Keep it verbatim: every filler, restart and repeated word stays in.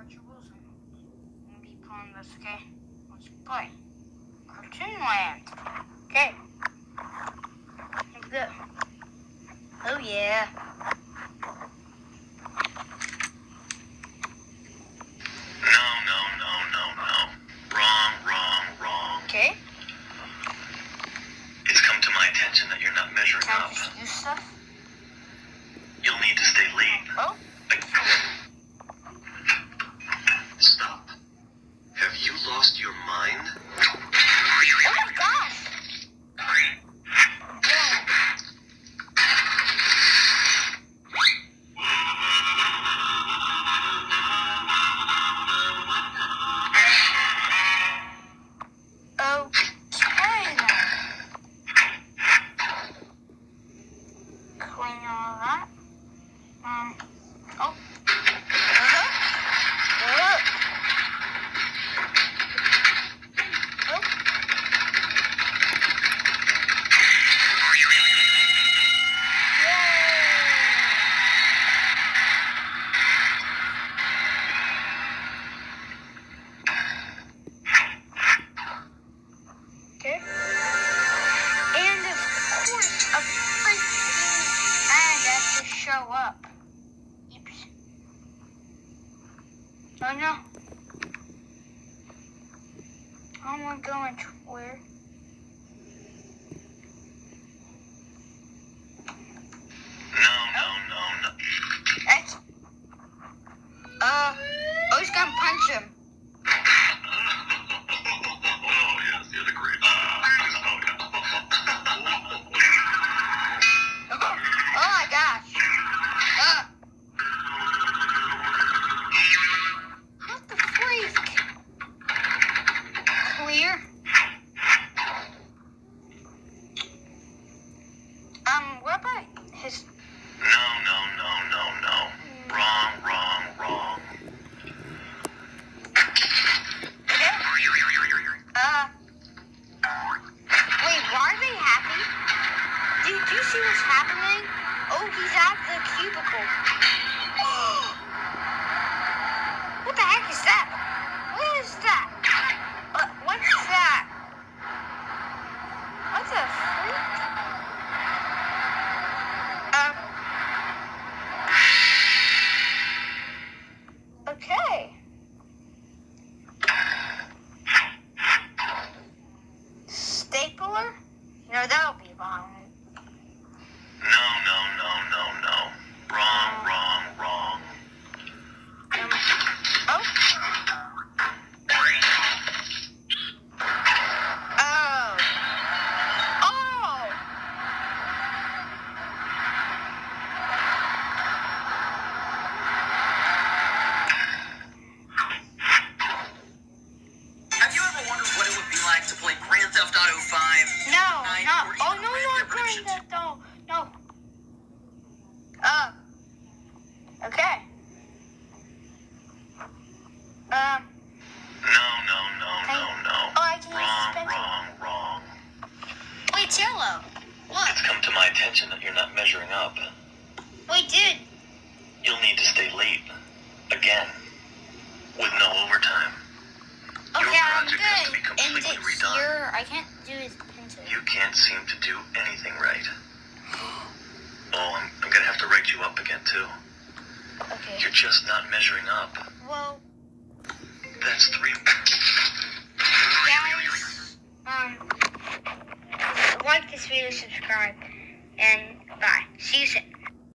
virtuals and be playing this, okay? Let's play. Cartoon Land. Okay. Let's go. Oh yeah. No, no, no, no, no. Wrong, wrong, wrong. Okay. It's come to my attention that you're not measuring Can I up. just do stuff? You'll need to stay late. Oh. Stop. Have you lost your mind? Oh my gosh. Show up. Oops. Oh no. I want to go into where? No, no, no, no. That's, uh, oh, he's gonna punch him. Oh, yes, you're the great. Oh my gosh. Uh. What the freak? Clear. Um, what about his... No, no, no, no, no. Wrong, wrong, wrong. Okay. Uh. Wait, why are they happy? Did you see what's happening? Oh, he's at the cubicle. What the heck is that? What is that? What, what's that? What the freak? Um. Okay. Stapler? No, that'll be violent. No, no, no, no, no. Wrong, wrong, wrong. Um, oh. Oh. Oh. Have you ever wondered what it would be like to play Grand Theft Auto five? No, Nine, not. or Oh, even no, Red not Dead Grand Redemption Theft Auto. No. Uh. Okay. Um. No, no, no, no, no. Oh, I can use Wrong, this pencil. wrong, wrong. Wait, it's yellow. Look. It's come to my attention that you're not measuring up. Wait, dude. You'll need to stay late. Again. With no overtime. Your Okay, I'm project has to be good. And completely it's redone. here. I can't do his pencil. You can't seem to do anything right. Oh, I'm, I'm gonna have to write you up again, too. Okay. You're just not measuring up. Well, That's three... guys, um, like this video, subscribe, and bye. See you soon.